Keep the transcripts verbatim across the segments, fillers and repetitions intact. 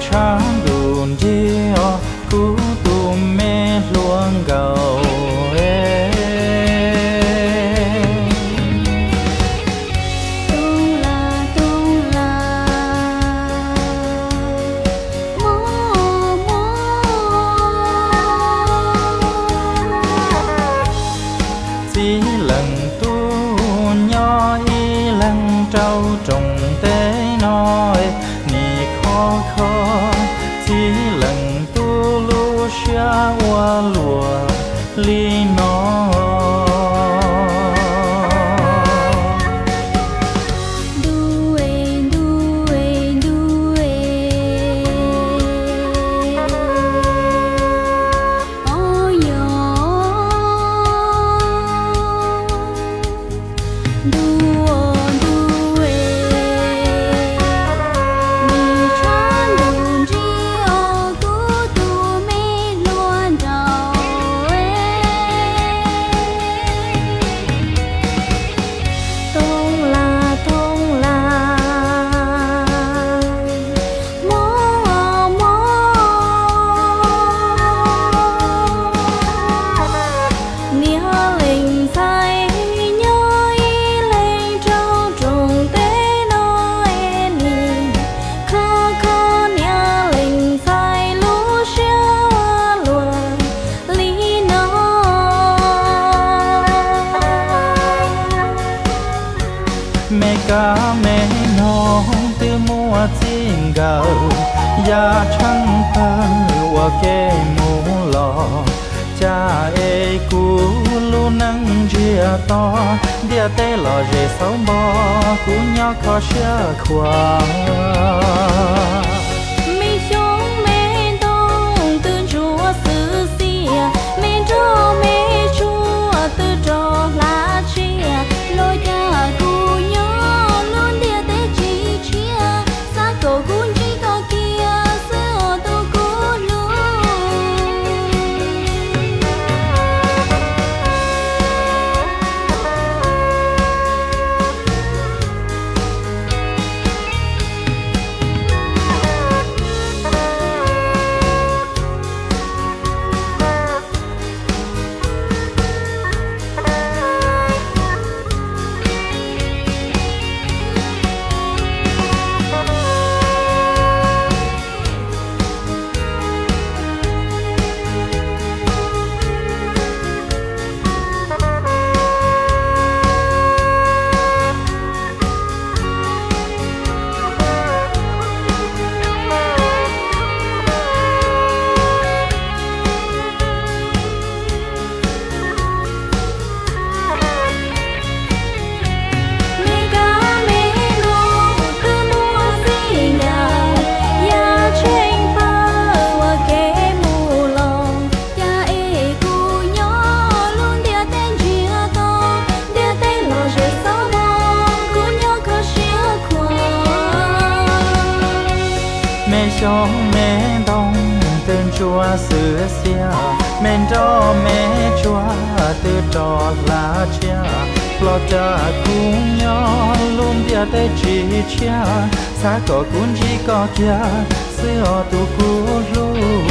sáng đùn chiều cú tùm mê luôn gầu chỉ lần tu nhỏ y lần trâu trồng tế nói nì khó khó chỉ lần tu lu xa qua lùa ly nó mẹ cá mẹ non từ mua chim gạo ya trắng phơi qua kê mù lò cha e cú lu nắng chia to dia tê lò dê sáu bò cú nhỏ khó xia khoa mẹ xuống mẹ đông từ chúa xứ xia mẹ cho mẹ chúa từ trò lá chia lôi cha cú mẹ cho mẹ đông tên chúa xưa xia mẹ cho mẹ chúa từ trò lá chia lo cha cũng nhỏ luôn dia tới chỉ chia xa có cũng chỉ có kia xưa tu cũ luôn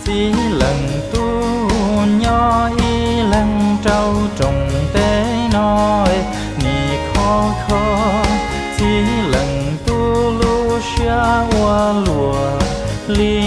xí lần tu nhỏ y lần trâu trồng tế nói nì khó khó xí lần tu lu xa hoa lùa li